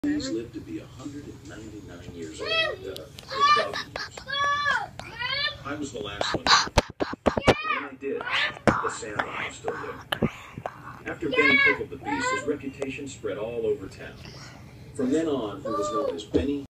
He's lived to be 199 years old. I was the last one. When I did, the Sandlot was still there. After Benny pickled the beast, his reputation spread all over town. From then on, he was known as Benny